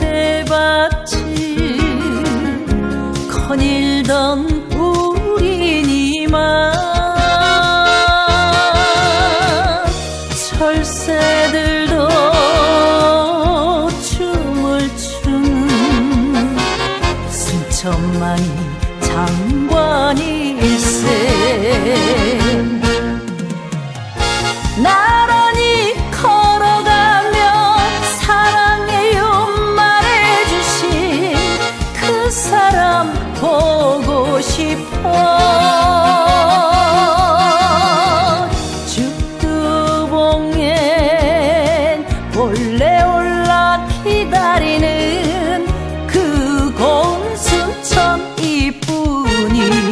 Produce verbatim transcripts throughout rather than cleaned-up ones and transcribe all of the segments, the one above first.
갈대밭이 거닐던 우리니만 철새들도 춤을 추는 승천만이 장관일세. 나란히 걸어가며 사랑해요 말해주신 그 사람 보고 싶어. 죽두봉엔 몰래 올라 기다리는 그 고운 순천 이뿐이.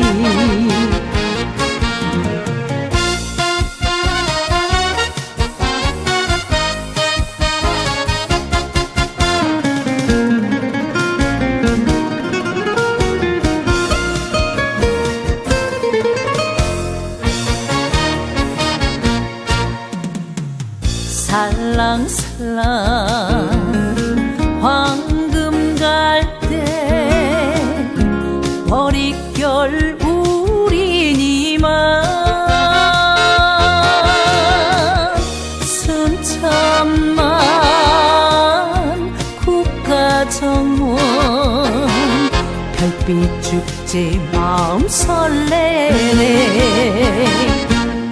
살랑살랑 황금 갈대 머릿결 우리니만 순천만 국가정원 별빛 축제 마음 설레네.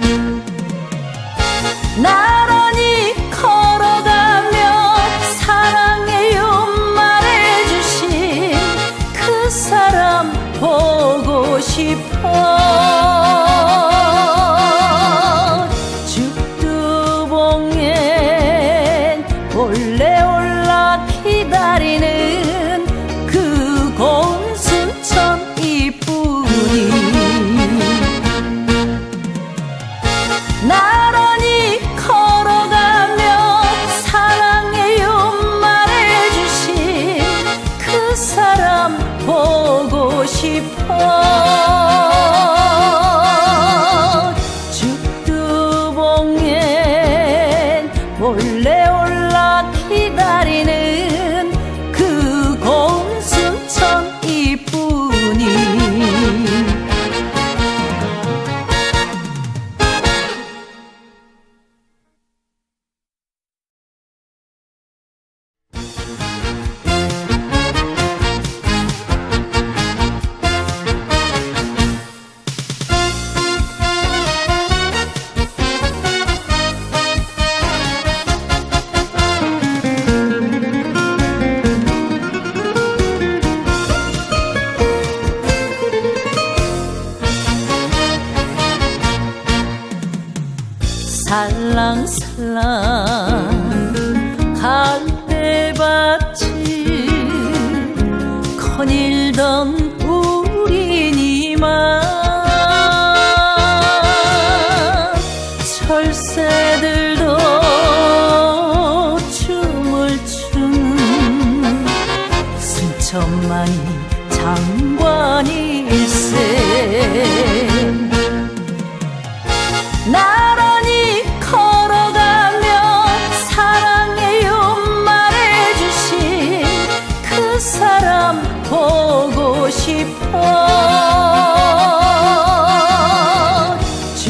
나란히 걸어가며 사랑해요 말해주신 그 사람 보고 싶어. 죽두봉엔 몰래 올라 기다리는 그 고운 순천 이뿐이. 나란히 걸어가며 사랑해요 말해주신 그 사람 보고 싶어. 죽두봉엔 몰래 올라 기다리는 그 고운 순천 이뿐이. 살랑살랑 갈대밭이 거닐던 우리니만 철새들도 춤을 추는 승천만이 장관일세. 나란히 걸어가며 사랑해요 말해주신 그 사람 보고 싶어.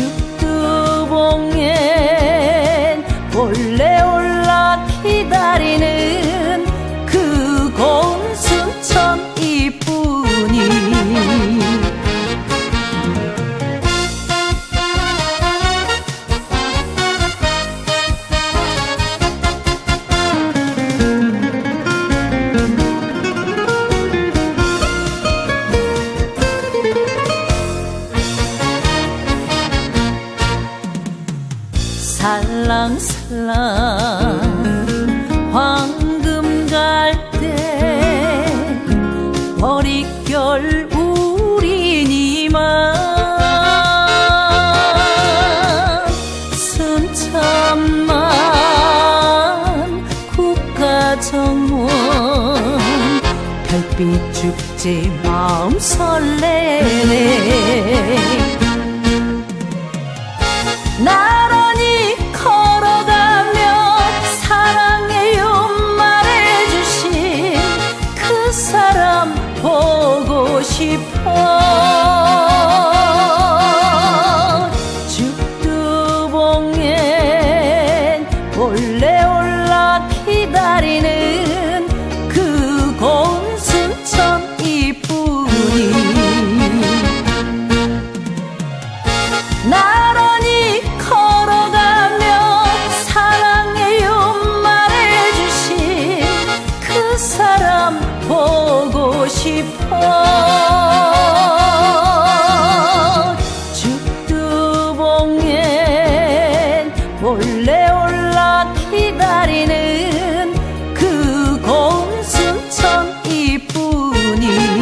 죽두봉엔 몰래 올라 기다리는 그 고운 순천 이뿐이. 살랑살랑 황금 갈대 머릿결 우리니만 순천만 국가정원 별빛 축제 마음 설레네. 나란히 걸어가며 사랑해요 말해주신 싶어. 죽두봉엔 몰래 올라 기다리는 그 고운 순천 이뿐이 나란히 걸어가며 사랑해요 말해주신 그 사람 보고 싶어. 죽두봉엔 몰래 올라 기다리는 그 고운 순천 이뿐이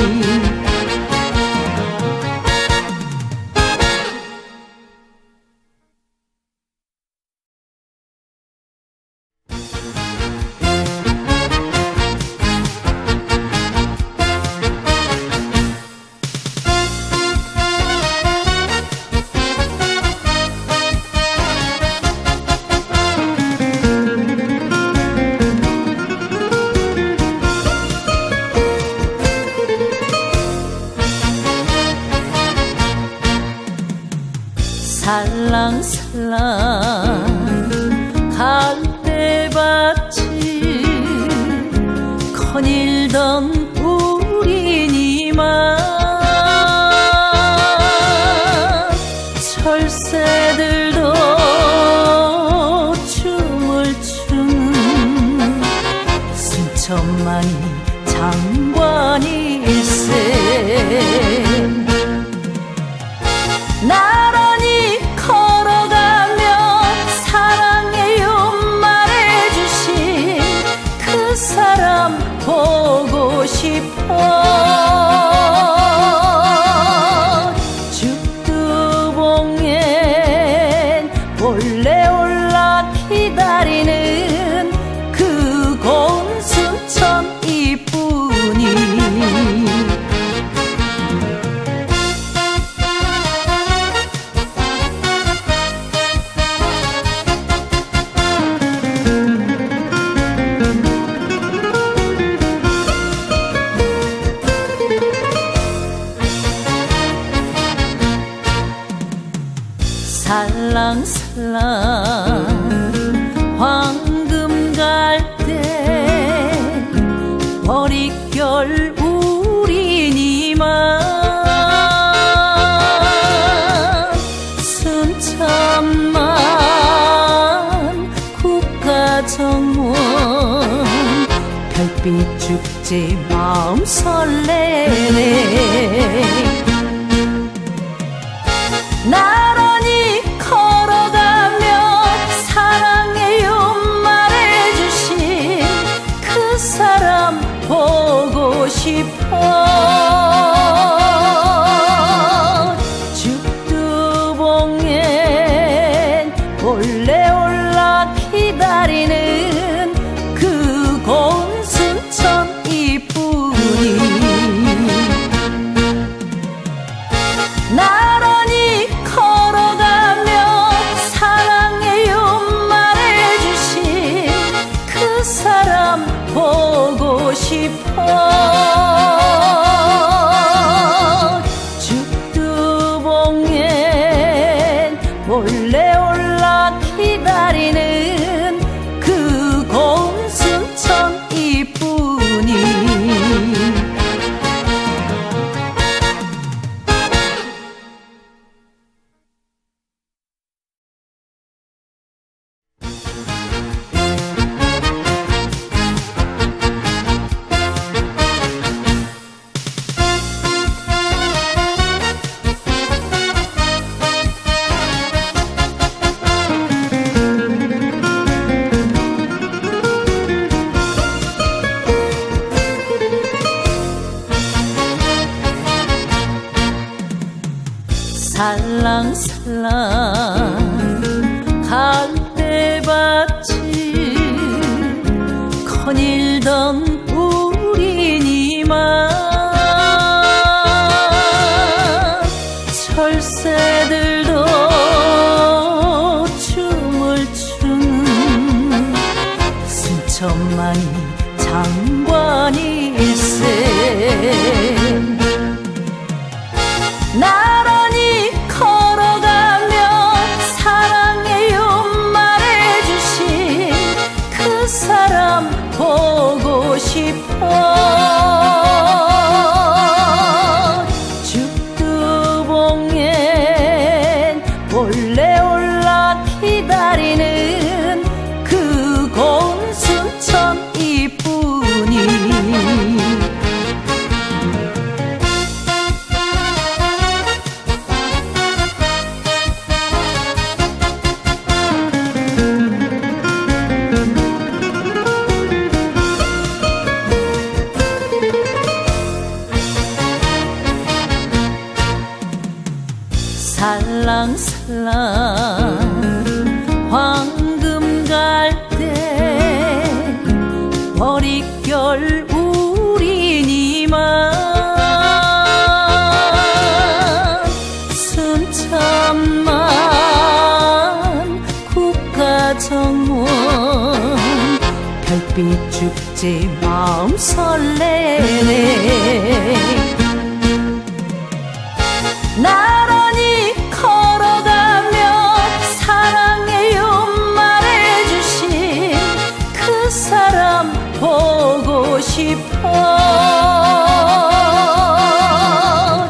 살랑살랑 갈대밭이 거닐던 우리니만 철새들도 춤을 추는 순천만이 장관일세. 나란히 걸어가며 사랑해요 말해주신 그 사람 보고 싶어. 죽두봉엔 몰래 올라 기다리는 그 고운 순천 이뿐이 살랑살랑 황금 갈대 머릿결 우리니만 순천만 국가정원 별빛 축제 마음 설레네. 나란히 걸어가며 사랑해요 말해주신 그 사람 보고 싶어. 죽두봉엔 몰래 올라 기다리는 그 고운 순천 이뿐이 나란히 걸어가며 사랑해요 말해주신 그 사람 보고 싶어. 죽두봉엔 몰래 올라 기다리는 그 고운 순천 이뿐이 살랑살랑 갈대밭이 거닐던 우리니만 철새들도 춤을 추는 순천만이 장관일세. 싶어. 죽두봉엔 몰래 올라 기다리는 그 고운 순천 이뿐이. 살랑살랑 황금 갈 때 머릿결 우리니만 순천만 국가정원 별빛 축제 마음 설레네. 나란히 걸어가며 사랑해요 말해주신 그 사람 보고 싶어.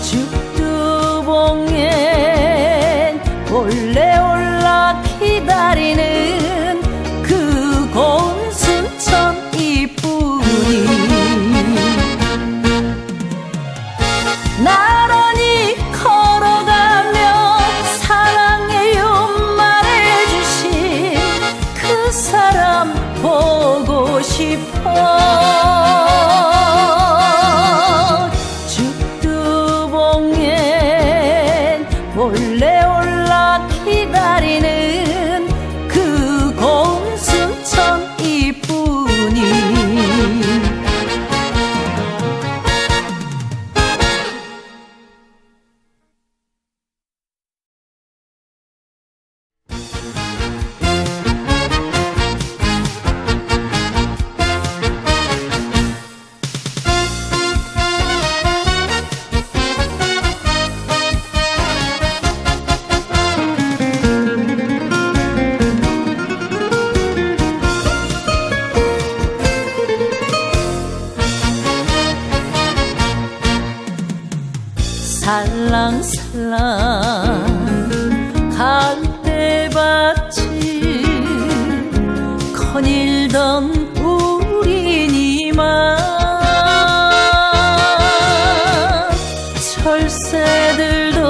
죽두봉엔 몰래 올라 기다리는 그 고운 순천 이뿐이. 나란히 걸어가며 사랑해요 말해주신 그 사람 보고 싶어. 죽두봉엔 몰래 올라 기다리는 그 고운 순천 이뿐이. 살랑살랑 갈대밭이 거닐던 우리니만 철새들도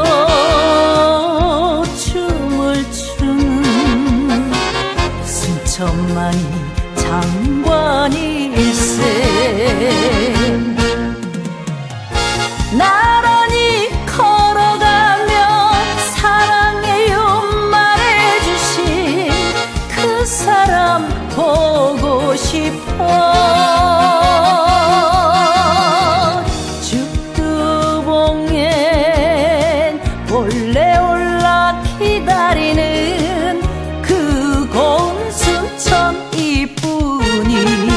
춤을 추는 순천만이 장관일세. 나란히 걸어가며 사랑해요 말해주신 그 사람 보고 싶어. 죽두봉엔 몰래 올라 기다리는 그 고운 순천 이뿐이.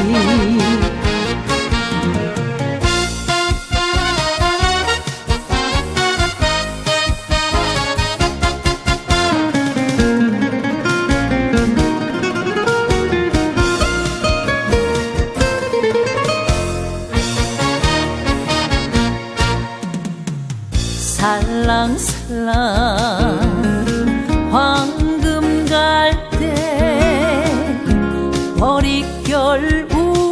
살랑살랑 황금 갈 때 머릿결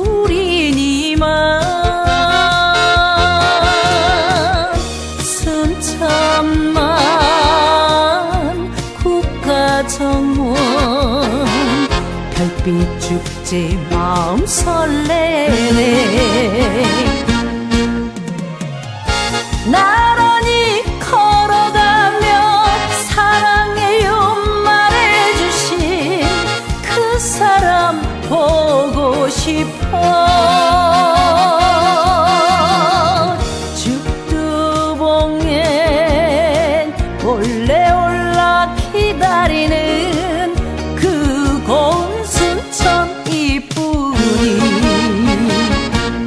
우리니만 순천만 국가정원 별빛 축제 마음 설레네. 나란히 걸어가며 사랑해요 말해주신 그 사람 보고 싶어. 죽두봉엔 몰래 올라 기다리는 그 고운 순천 이뿐이.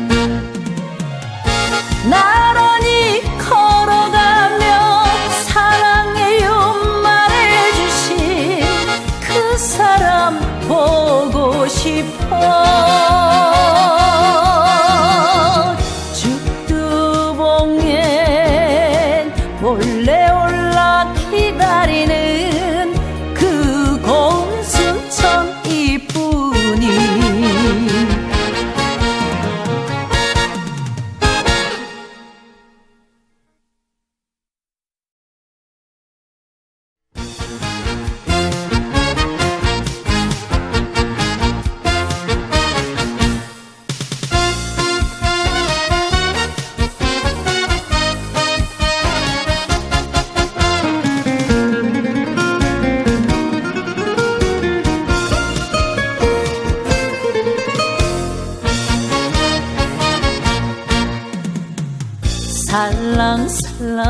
살랑살랑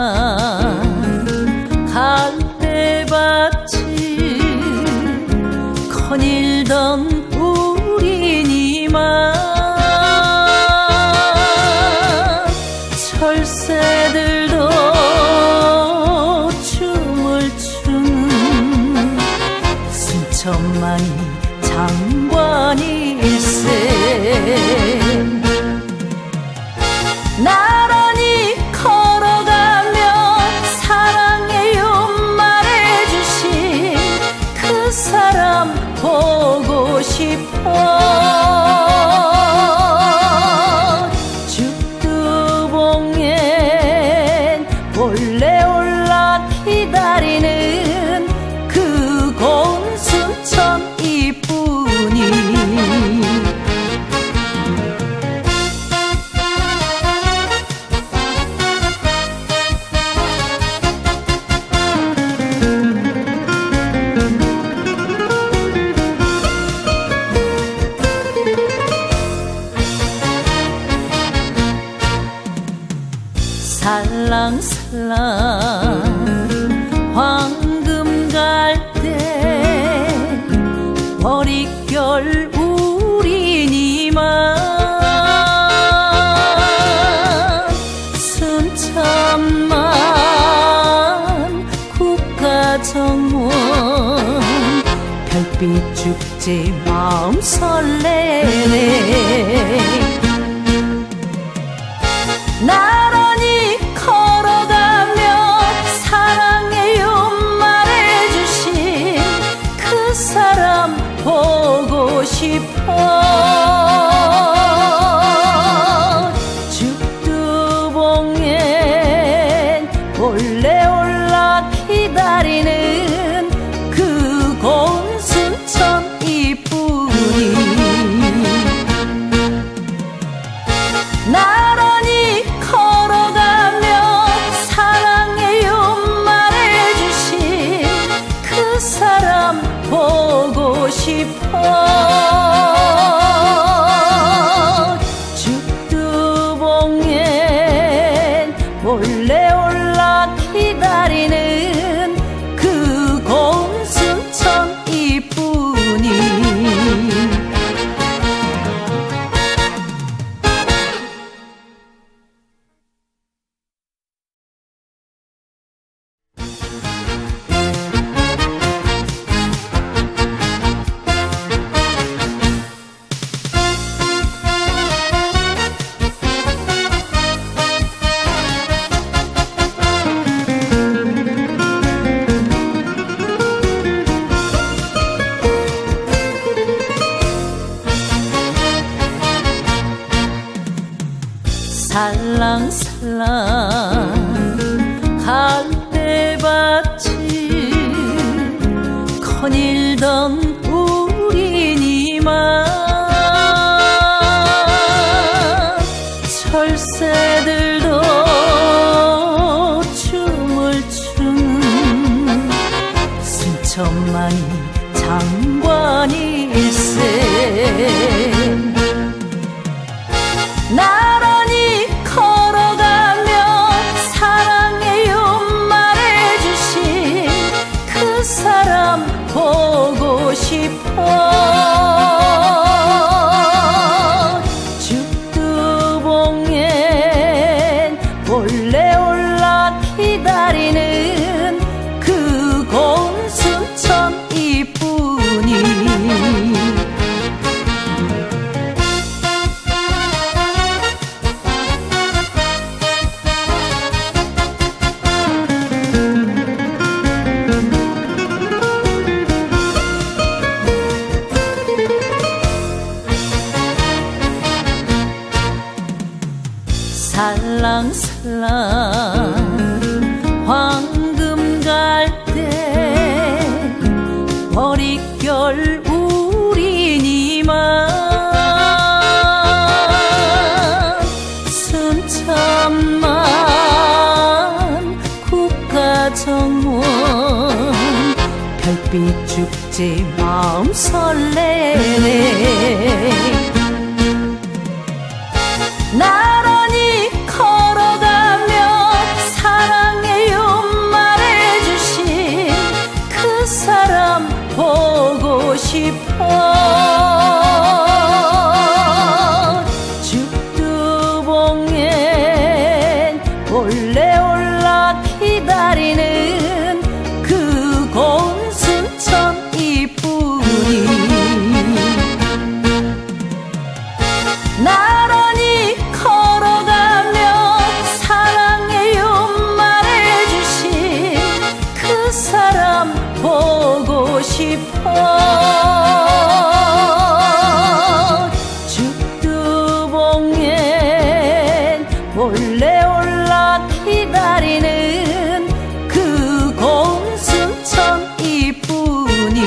갈대밭이 거닐던 우리니만 철새들도 춤을 추는 순천만이 장관일세. 나란히 걸어가며 사랑해요 말해주신 그 사람 보고 싶어. 죽두봉엔 몰래 올라 기다리는 그 고운 순천 이뿐이 살랑살랑 황금 갈대 머릿결 우리니만 순천만 국가정원 별빛 축제 마음 설레네. 나란히 걸어가며 사랑해요 말해주신 그 사람 보고 싶어. 죽두봉엔 몰래 올라 기다리는 그 고운 순천 이뿐이 나란히 걸어가며 사랑해요 말해주신 그 사람 보고 싶어. 죽두봉엔 몰래 올라 기다리는 그 고운 순천 이뿐이 살랑살랑 갈대밭이 거닐던 우리니만 철새들도 춤을 추는 순천만이 장관일세. 나란히 걸어가며 사랑해요 말해주신 그 사람 보고 싶어. 죽두봉엔 몰래 올라 기다리는 그 고운 순천 이뿐이 살랑살랑 황금 갈대 머릿결 우리니만 순천만 국가정원 별빛 축제 마음 설레네. 나란히 걸어가며 몰래 올라 기다리는 그 고운 순천 이뿐이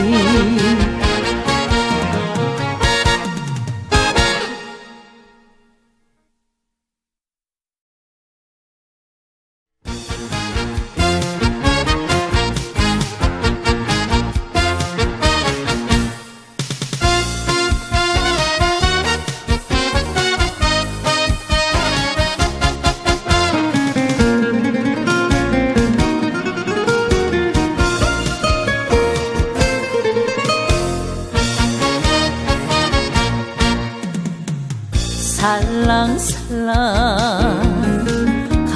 살랑살랑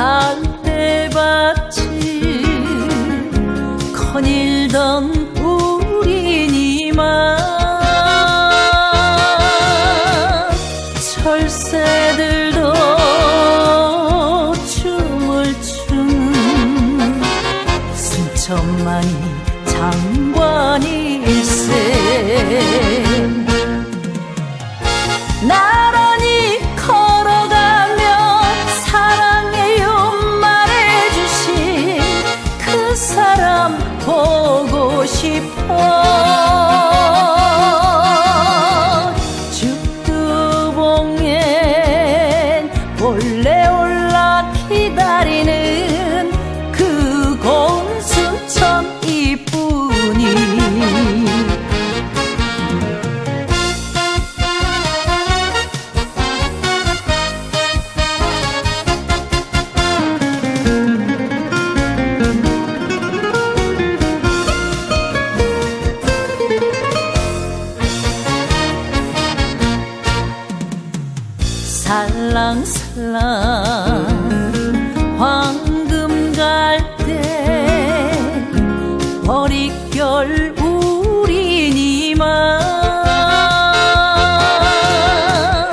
갈대밭이 거닐던 우리니만 철새들도 춤을 추는 순천만이 장관일세 나란히 걸어가며 사랑해요 말해주신 그 사람 보고 싶어 죽두봉엔 몰래 올라 기다리는 그 고운 순천 이뿐이 살랑살랑 황금 갈대 머릿결 우리니만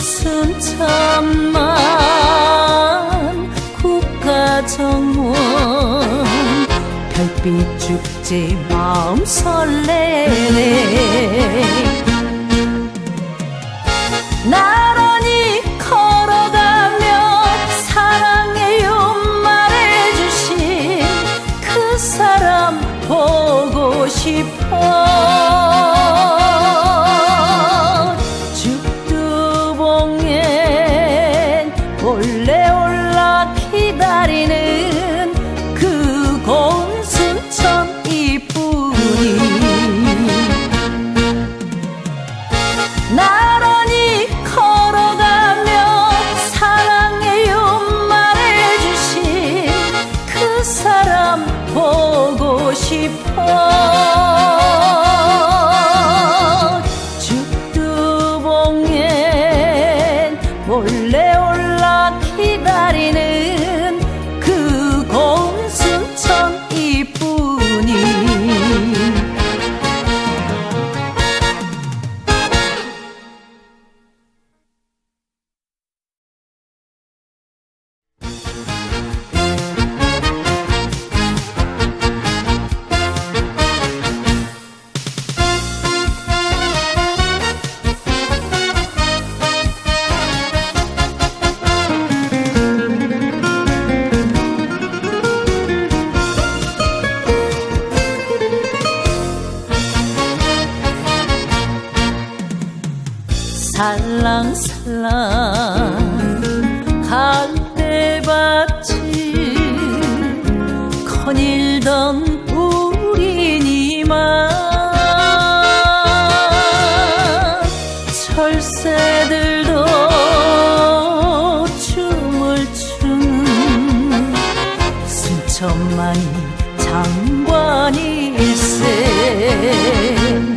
순천만 국가정원 별빛 축제 마음 설레네 나란히 걸어가며 사랑해요 말해주신 그 사람 보고 싶어 죽두봉엔 몰래 올라 기다리는 그 고운 순천 이뿐이 나란히 걸어가며 사랑해요 말해주신 그 사람 보고 싶어 죽두봉엔 몰래 올라 기다리는 그 고운 순천 이뿐이 살랑살랑 갈대밭이 거닐던 우리니만 철새들도 춤을 추는 순천만이 장관일세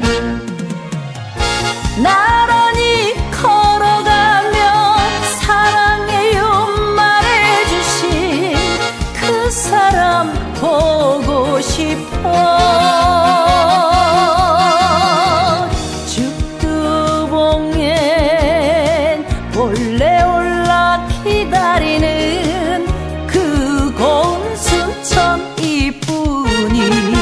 나란히 걸어가며 사랑해요 말해주신 그 사람 보고 싶어 죽두봉엔 몰래 올라 기다리는 그 고운 순천 이뿐이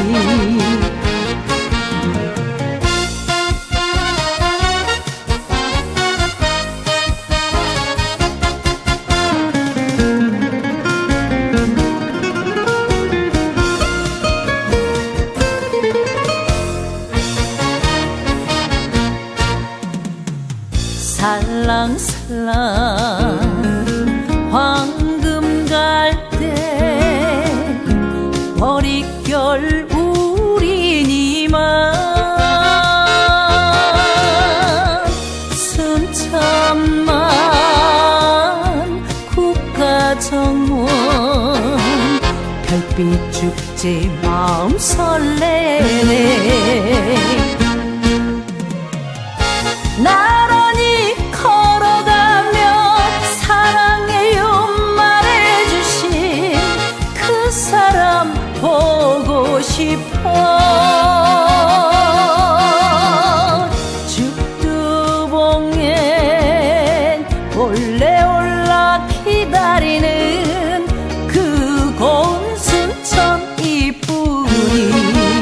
황금 갈대 머릿결 우리니만 순천만 국가정원 별빛 축제 마음 설레네. 나란히 걸어가며 사랑해요 말해주신 그 사람 보고 싶어. 죽두봉엔 몰래 올라 기다리는 그 고운 순천 이쁜이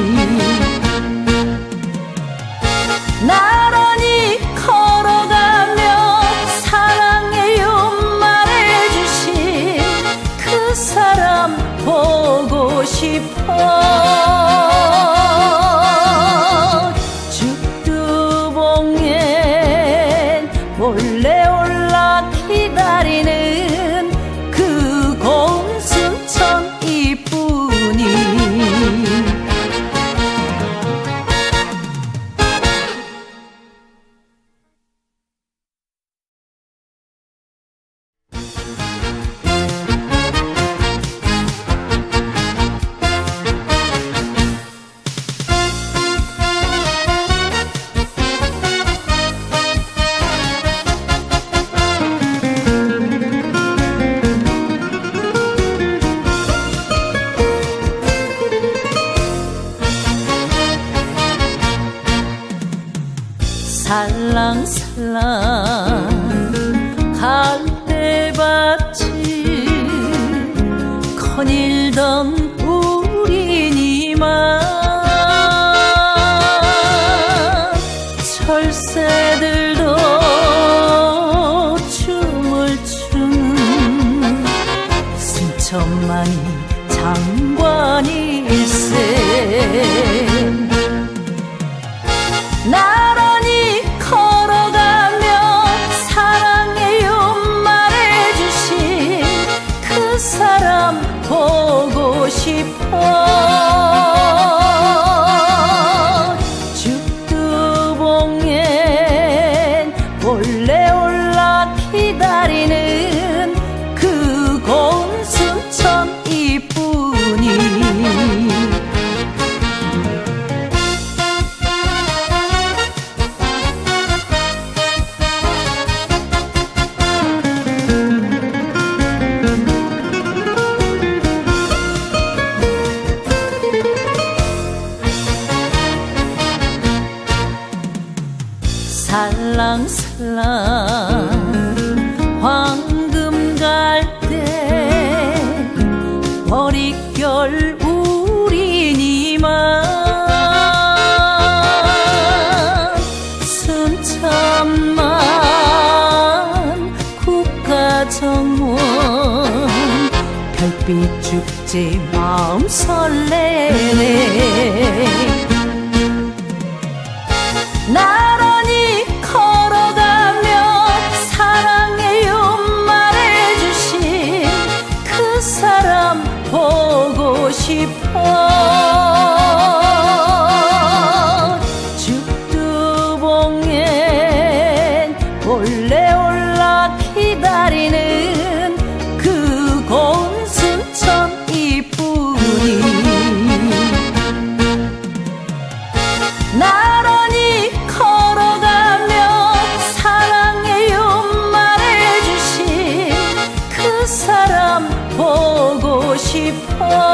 나란히 걸어가며 사랑해요 말해주신 그 사람 보고 싶어. 죽두봉엔 몰래 올라 기다리는 그 고운 순천 이쁜이 살랑살랑 갈대밭이 거닐던 우리니만 철새들도 춤을 추는 순천만이 장관일세. 나란히 걸어가며 사랑해요 말해주신 그 사람 보고 싶어. 죽두봉엔 몰래 올라 기다리는 그 고운 순천 이쁜이 살랑살랑 황금 갈대 머릿결 우리니만 순천만 국가정원 별빛 축제 마음 설레네. 나란히 걸어가며 사랑해요 말해주신 그 사람 보고 싶어. 죽두봉엔 몰래 올라 기다리는 그 고운 순천 이쁜이 나란히 걸어가며 사랑해요 말해주신 그 사람 보고 싶어.